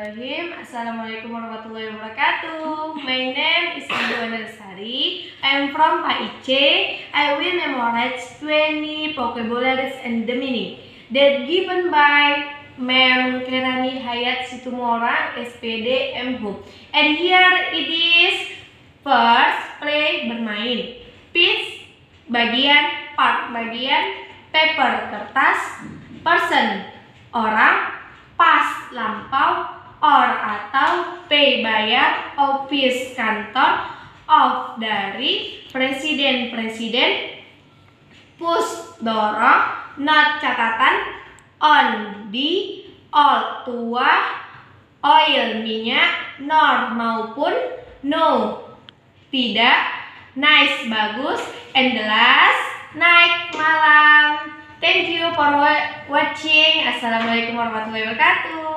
Bismillahirrahmanirrahim. Assalamualaikum warahmatullahi wabarakatuh. My name is Ibu Narsari. I am from Paice. I will memorize 20 vocabularies and the meaning that given by Ma'am Kerani Hayat Situmorang, SPD M.Hub. And here it is. First, play, bermain. Piece, bagian. Part, bagian. Paper, kertas. Person, orang. Past, lampau. Or, atau. Pay, bayar. Office, kantor. Of, dari. Presiden, presiden. Push, dorong. Not, catatan. On, di. All, tua. Oil, minyak. Nor, maupun. No, tidak. Nice, bagus. And the last, night, malam. Thank you for watching. Assalamualaikum warahmatullahi wabarakatuh.